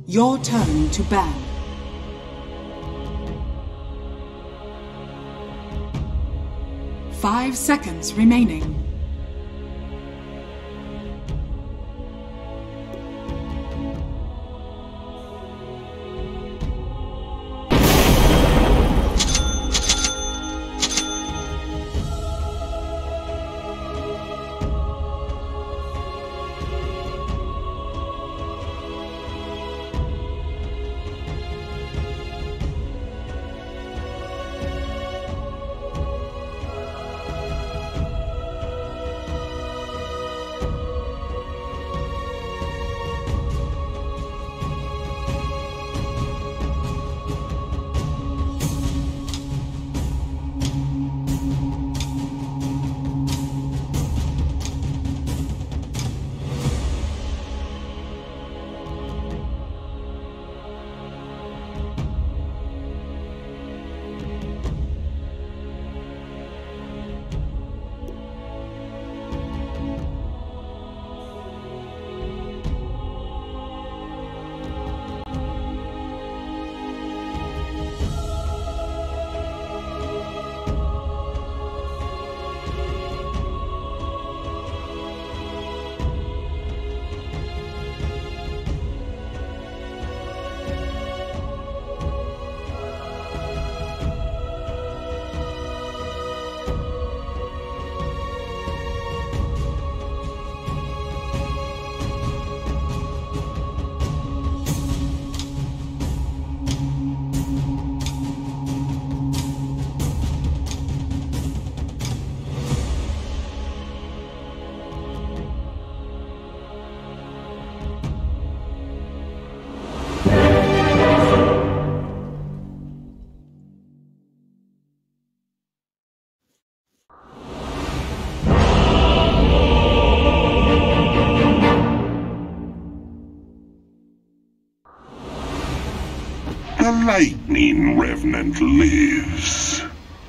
Your turn to ban. Five seconds remaining. The Lightning Revenant lives.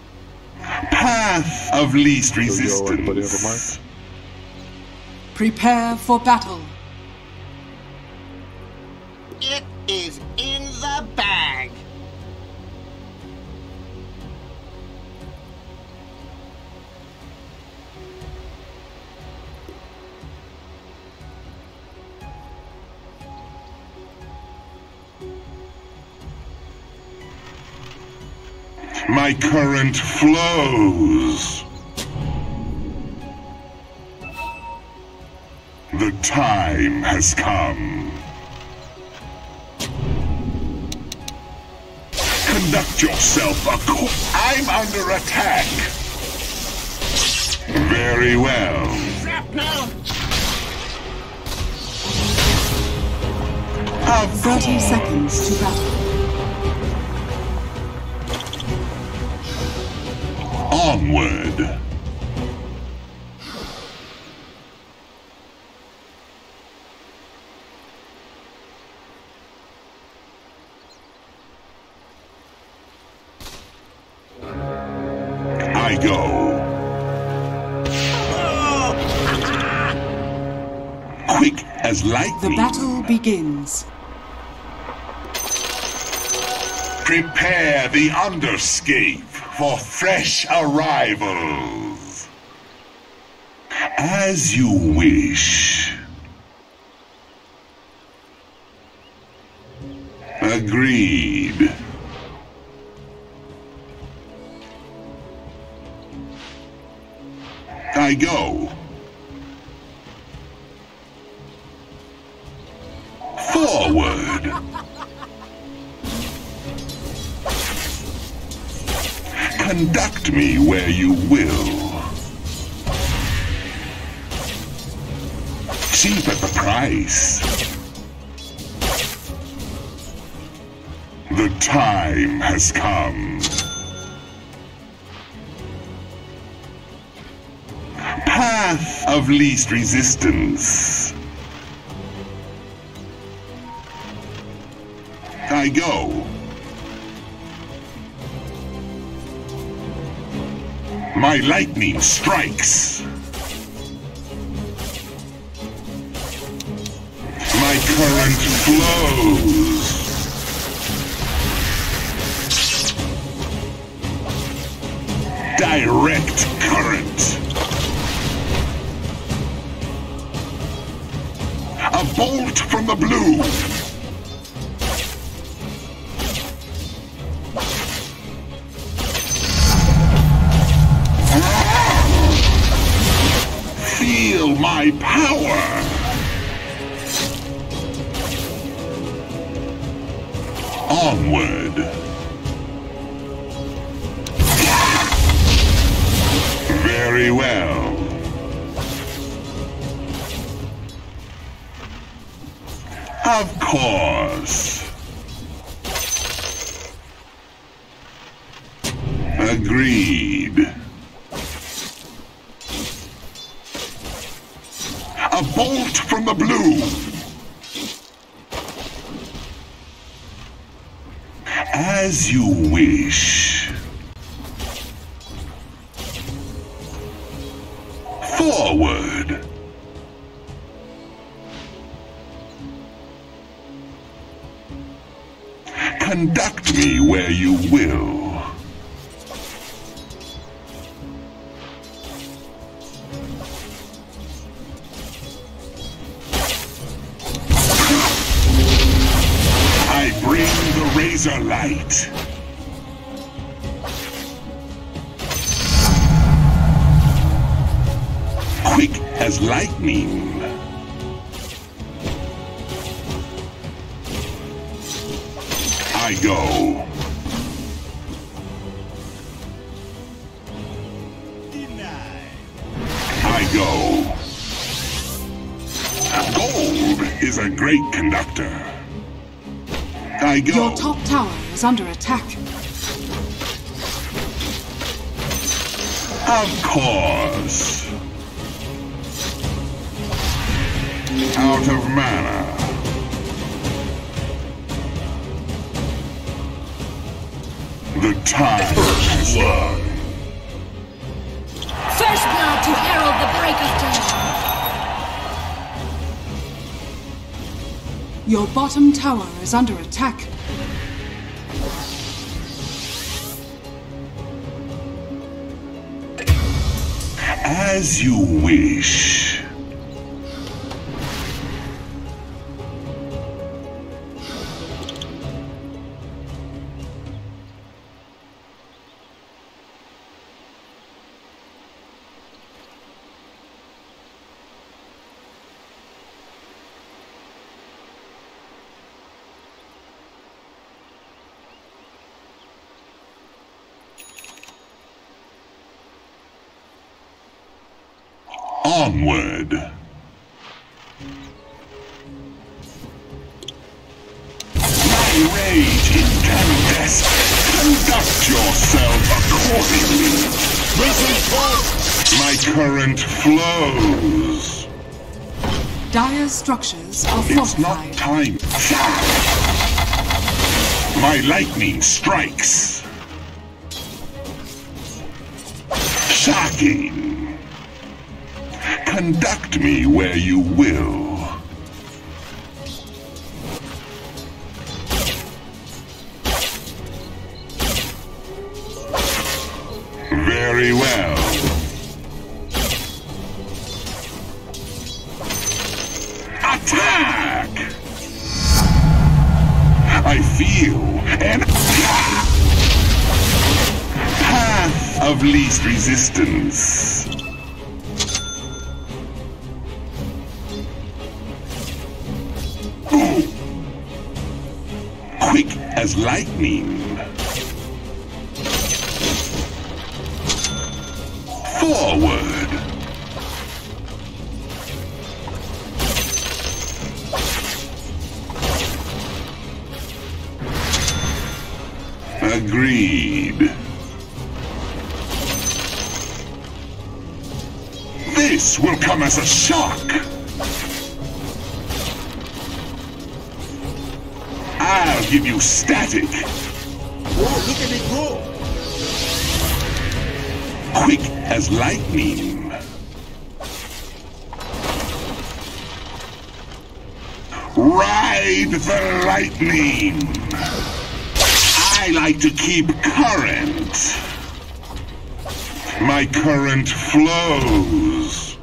Path of least resistance. Prepare for battle. It is in the bag. My current flows. The time has come. Conduct yourself I'm under attack. Very well. Shrapnel! 30 seconds to battle. Onward. I go. Quick as lightning. The battle begins. Prepare the underscape for fresh arrivals. As you wish. Agreed. I go. Forward. Conduct me where you will. Cheap at the price. The time has come. Path of least resistance. I go. My lightning strikes. My current flows. Direct current. A bolt from the blue. Feel my power. Onward. Very well. Of course. Agreed. A bolt from the blue. As you wish. Forward. Conduct me where you will. I bring the razor light. Quick as lightning. I go. I go. Gold is a great conductor. I go. Your top tower is under attack. Of course. Out of mana. The time has run. First blood to herald the break of day. Your bottom tower is under attack. As you wish. Onward. My rage incandescent. Conduct yourself accordingly. My current flows. Dire's structures are It's not fortified. time. My lightning strikes. Shocking. Conduct me where you will. Very well. Attack! I feel an path of least resistance. Quick as lightning. Forward. Agreed. This will come as a shock. I'll give you static. Whoa, look at me go! Quick as lightning. Ride the lightning. I like to keep current. My current flows.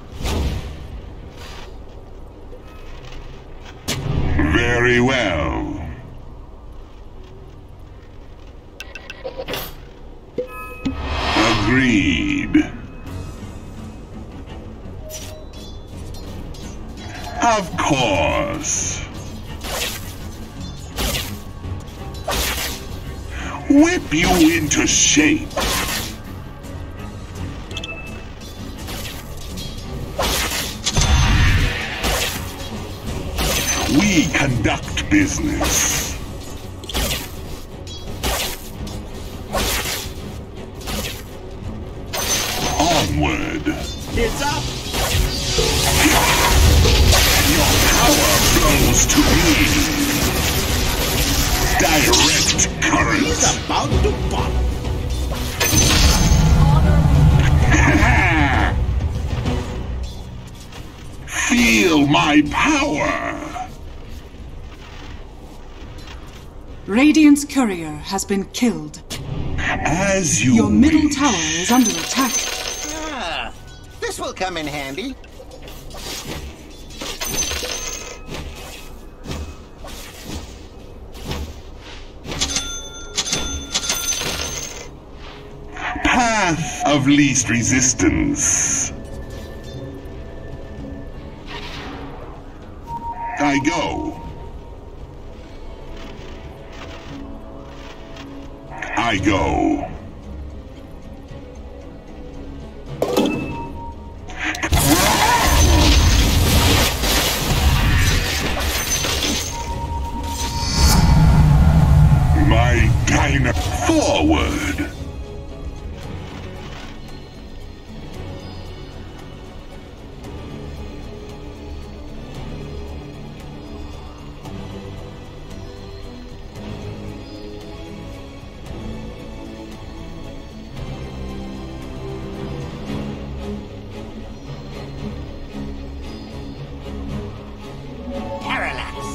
Very well. Agreed. Of course. Whip you into shape. We conduct business. Onward. It's up. Your power flows to me. Direct current. He's about to pop. Feel my power. Radiant's courier has been killed. As you Your middle wish. tower is under attack. Ah, this will come in handy. Path of least resistance. I go. I go. My dynamo forward. Parallax.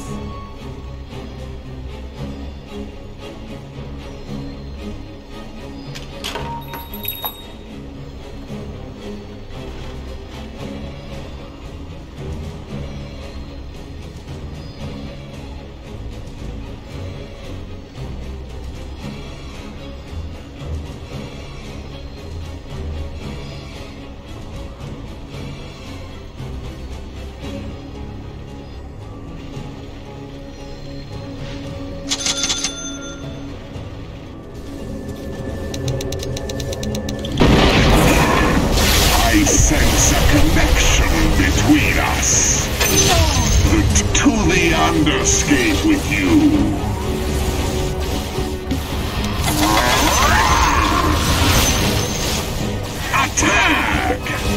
I sense a connection between us. To the underscape with you. Attack!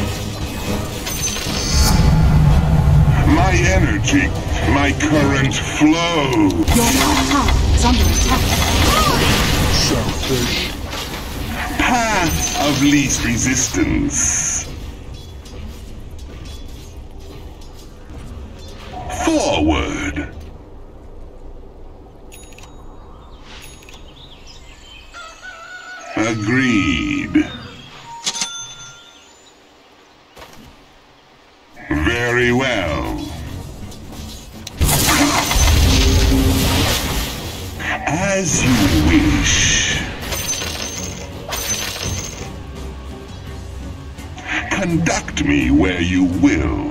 My energy, my current flow. Your middle tower is under attack. Path of least resistance. Forward. Agreed. Very well. As you wish. Conduct me where you will.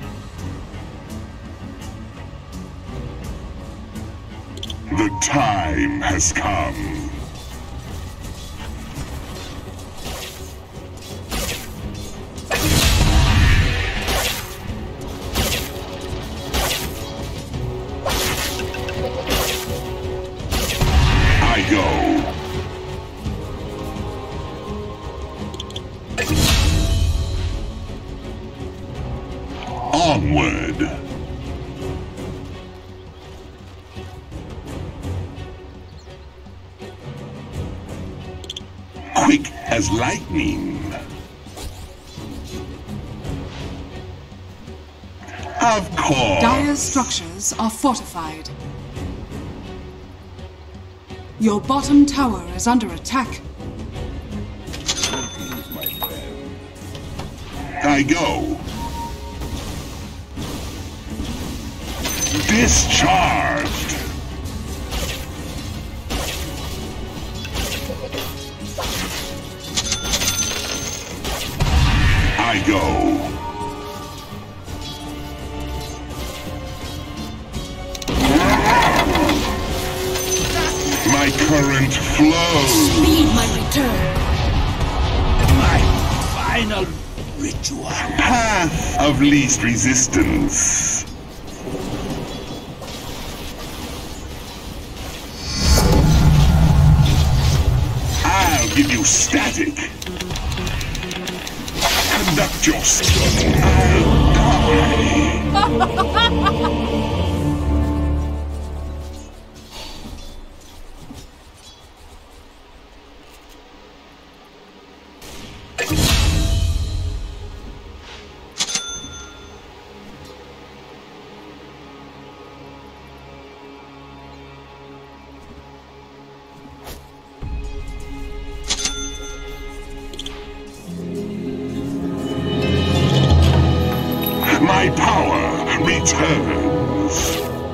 The time has come. I go. Onward. Quick as lightning. Of course. Dire's structures are fortified. Your bottom tower is under attack. Use my I go. Discharged. I go. My current flows. Speed my return. My final ritual. Path of least resistance. I'll give you static. Conduct yourself. I'll die. My power returns.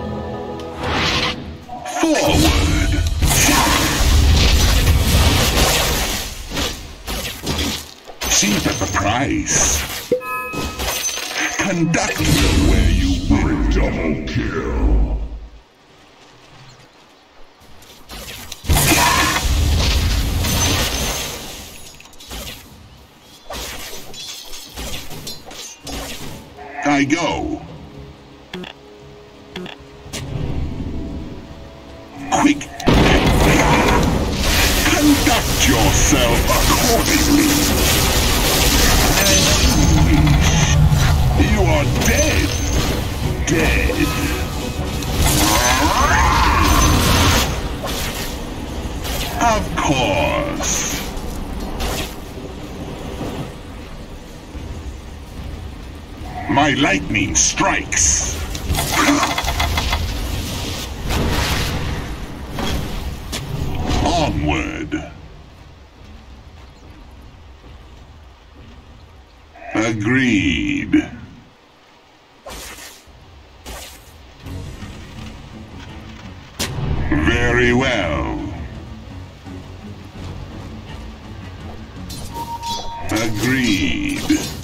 Forward. Cheap at the price. Conduct me where you will. Double kill. I go. Quick. Conduct yourself accordingly. You are dead. Dead. Of course. My lightning strikes. Onward. Agreed. Very well. Agreed.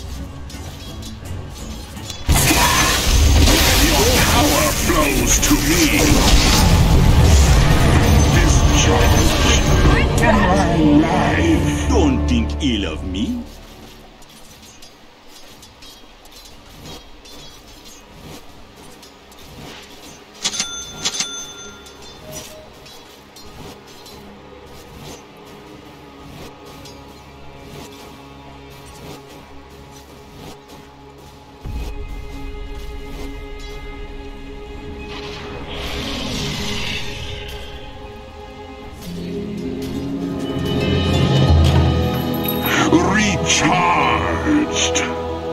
Power flows to me. Discharge. Am I alive? Don't think ill of me. Recharged.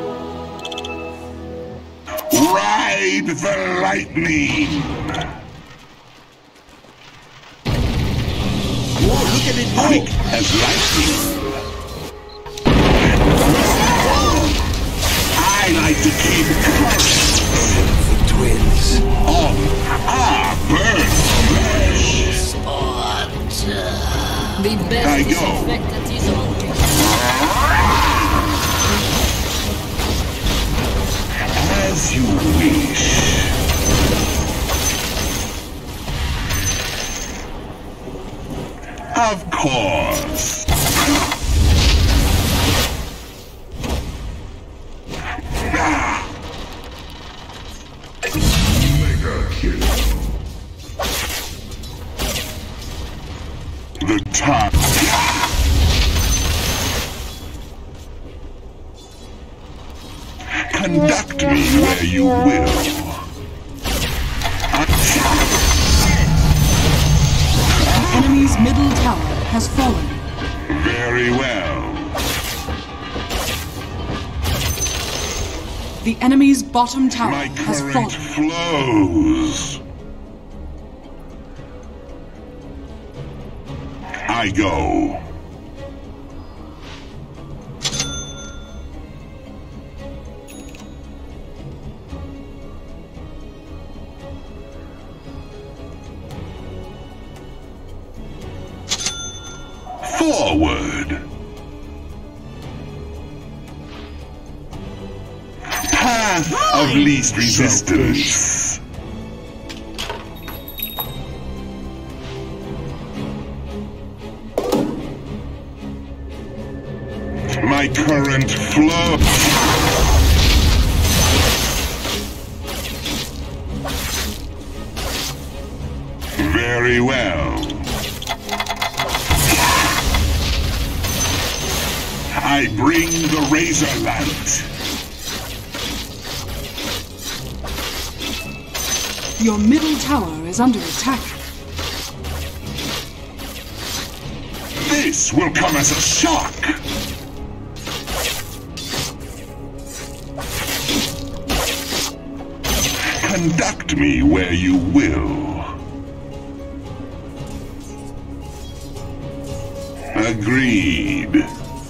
Ride the lightning. Oh, look at it Quick go. as lightning. I like to keep current. Twins. On. Burn flesh. The best I go. disinfectant is always. As you wish. Of course. Mega kill. The time. Conduct me where you will. The enemy's middle tower has fallen. Very well. The enemy's bottom tower My has current fallen. flows. I go. Forward. Path of least resistance. My current flow. Very well. I bring the razor light. Your middle tower is under attack. This will come as a shock. Conduct me where you will. Agreed.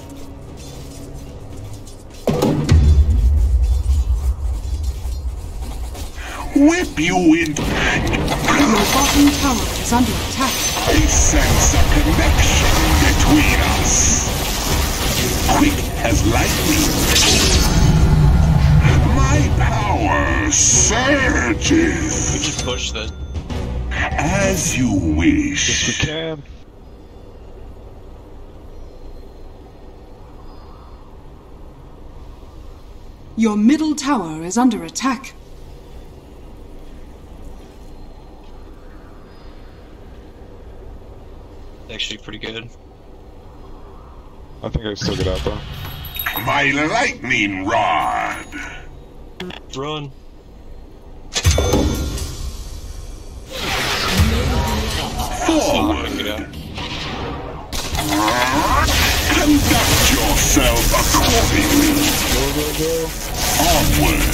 Whip you in. Your bottom tower is under attack. I sense a connection between us. Quick as lightning. My power surges. Just push the. As you wish. Yes, we can. Your middle tower is under attack. Actually, pretty good. I think I still get out though. My lightning rod. Run. Forward. Get out. Conduct yourself accordingly. Onward.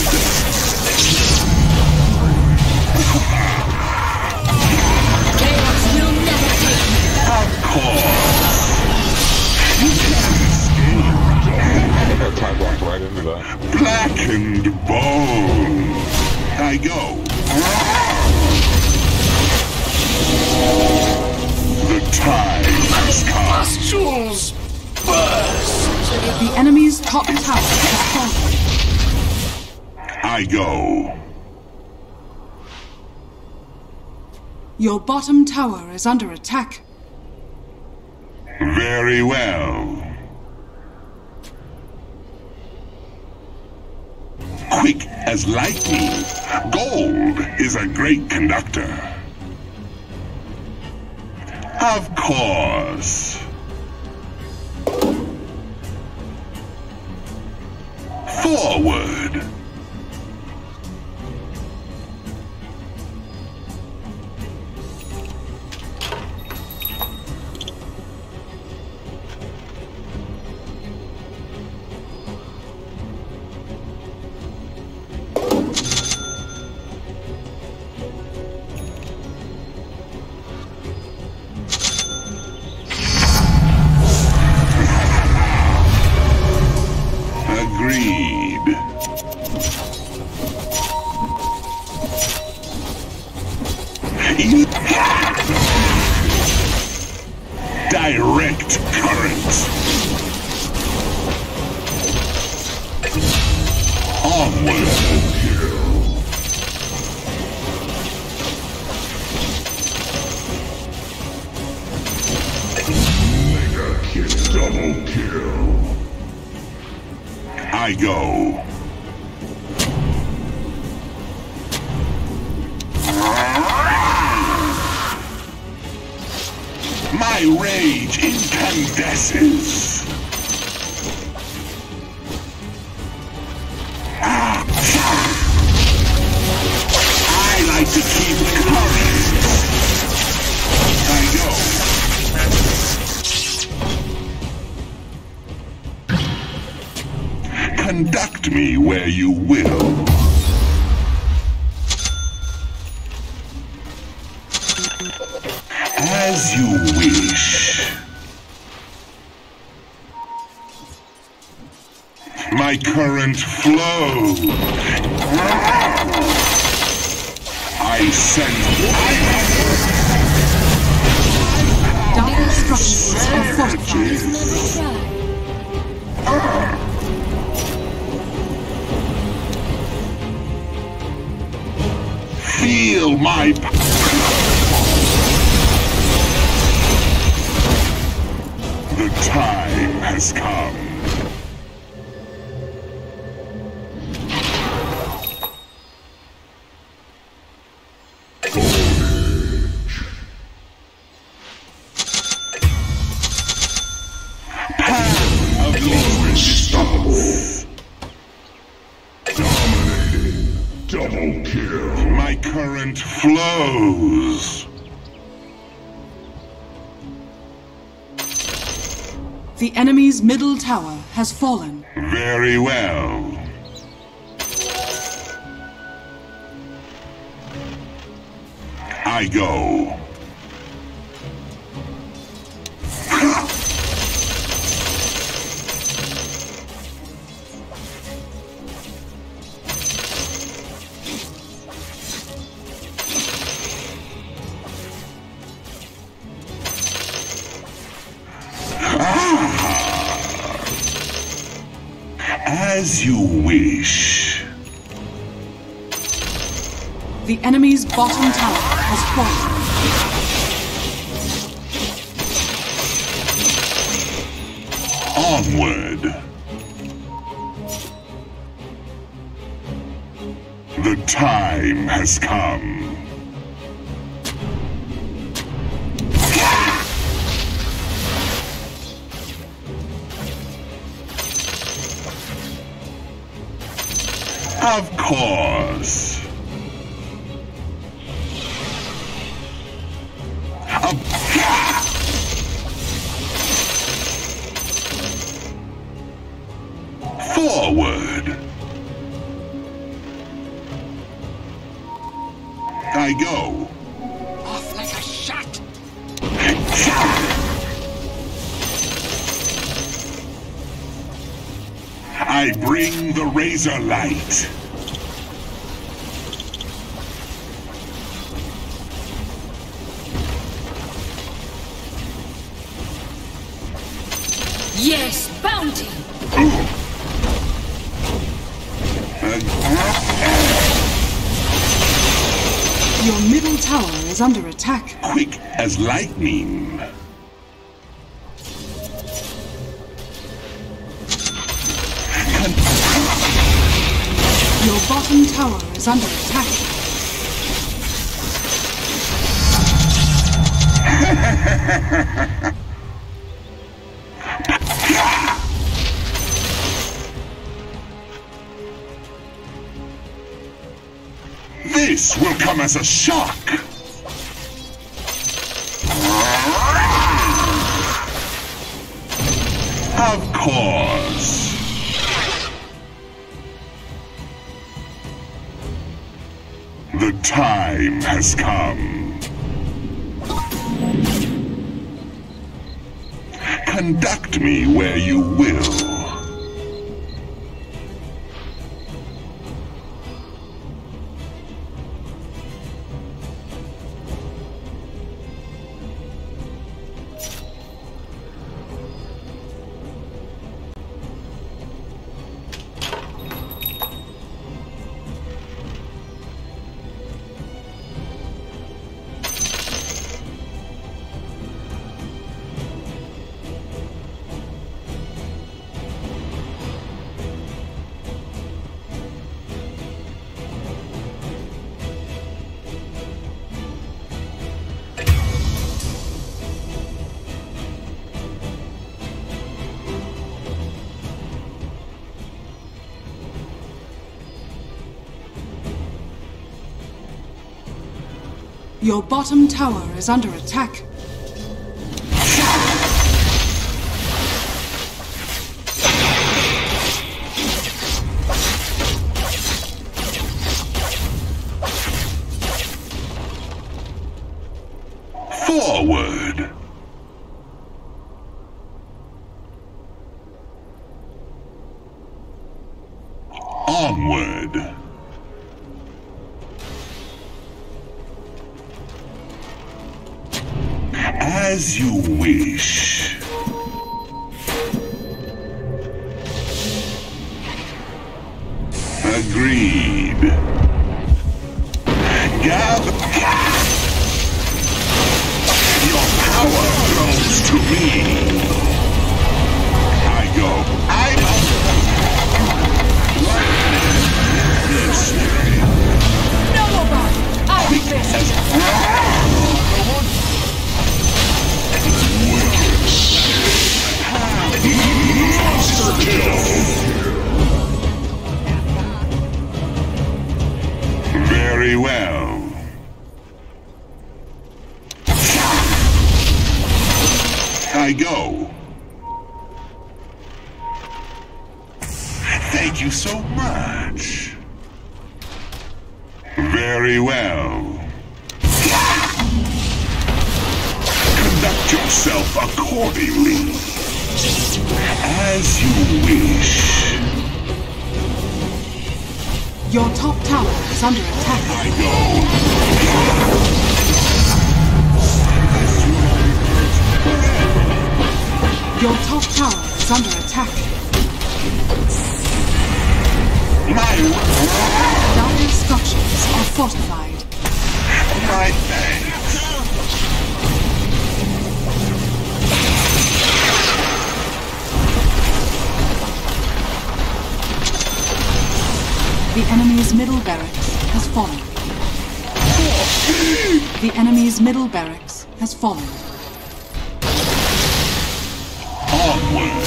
Chaos will never take me. Of course. You can't I think I time blocked right into that. escape. Blackened bone. I go. The time has come. Pustules burst. The enemy's top tower has fallen. I go. Your bottom tower is under attack. Very well. Quick as lightning. Gold is a great conductor. Of course. Forward. Agreed. Direct current. Onward. Mega kill. Double kill. I go. My rage incandesces. I like to keep current. I go. Conduct me where you will. As you wish. My current flow. I send Dire Radiant structures are fortified. Never try. Feel my The time has come. Path of resistance. Dominating. Double kill. My current flows. The enemy's middle tower has fallen. Very well. I go. As you wish. The enemy's bottom tower has fallen. Onward. The time has come. Of course. Forward. I go. Off like a shot. I bring the razor light. Yes, bounty. Your middle tower is under attack. Quick as lightning. Your bottom tower is under attack. This will come as a shock. Of course. The time has come. Conduct me where you will. Your bottom tower is under attack. Forward. Onward. As you wish. Agreed. Gather. Your power flows to me. I go. I'm No more! I resist! Monster kill. Very well. I go. Thank you so much. Very well. Conduct yourself accordingly. As you wish. Your top tower is under attack. I go. Your top tower is under attack. Dire structures are fortified. My thanks. The enemy's middle barracks has fallen. The enemy's middle barracks has fallen. Onward.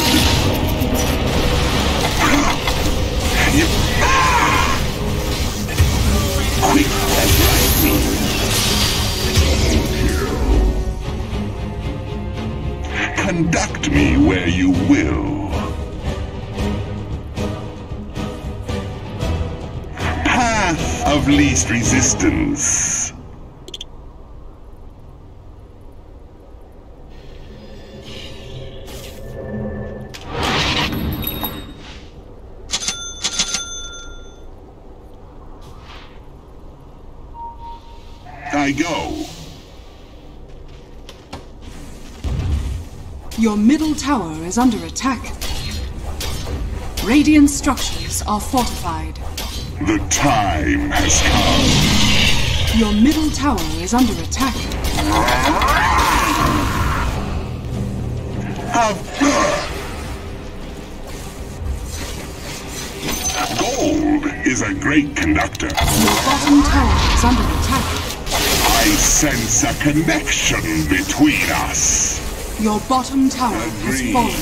Quick as lightning. Conduct me where you will. Path of least resistance. I go. Your middle tower is under attack. Radiant structures are fortified. The time has come. Your middle tower is under attack. Gold is a great conductor. Your bottom tower is under attack. I sense a connection between us. Your bottom tower has Agreed. fallen.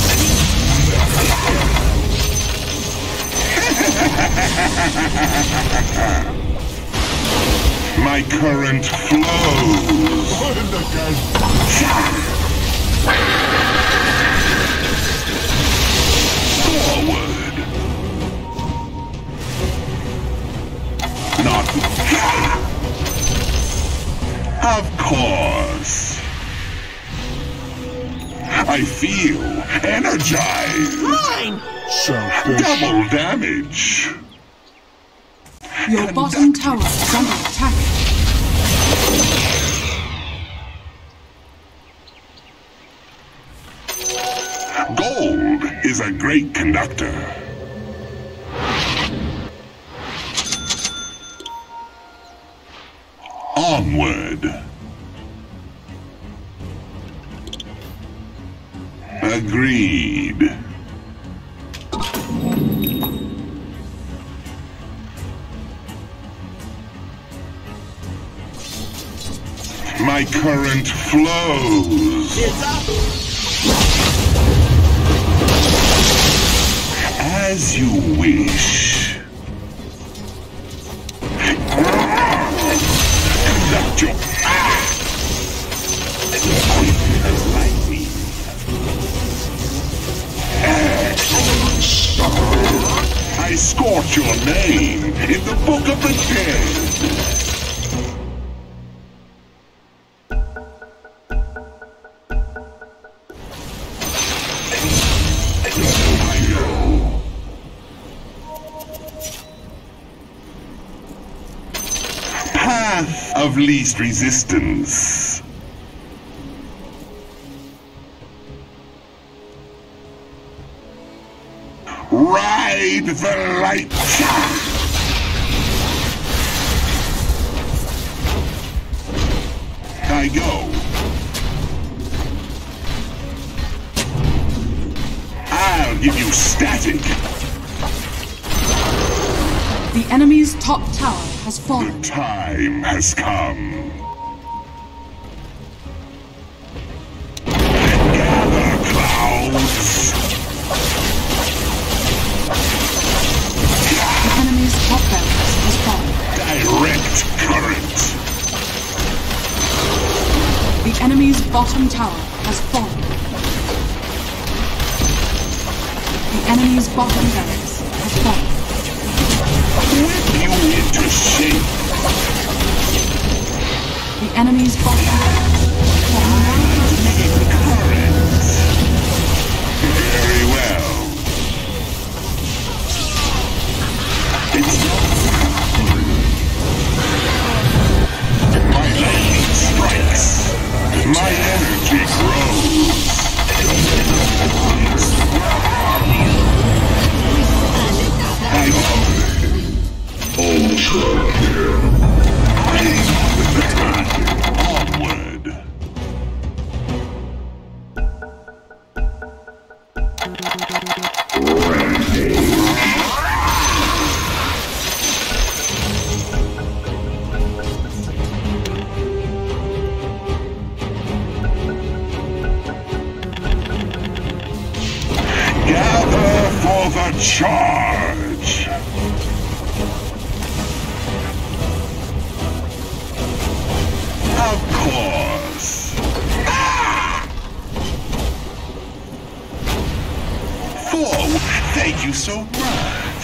My current flows. Forward. Not. Of course. I feel energized. Mine! Double damage. Your bottom tower is under attack. Gold is a great conductor. Onward. Agreed. My current flows. It's up! As you wish. Conduct your... Quick as lightning. I scorch your name in the Book of the Dead. Path of least resistance. the light. I go. I'll give you static. The enemy's top tower has fallen. The time has come. Gather, clouds. The enemy's top barracks has fallen. Direct current. The enemy's bottom tower has fallen. The enemy's bottom barracks has fallen. Whip you into shape. The enemy's bottom barracks has fallen. Current. Very well. My lightning strikes. My energy grows. I go. Ultra kill. Onward. Gather for the charge! Of course! Ah! Foe, thank you so much!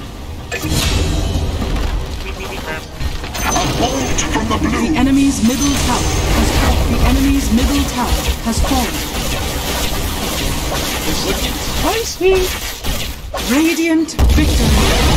A bolt from the blue! The enemy's middle tower has fallen. The enemy's middle tower has fallen. It's looking spicy. Radiant victory.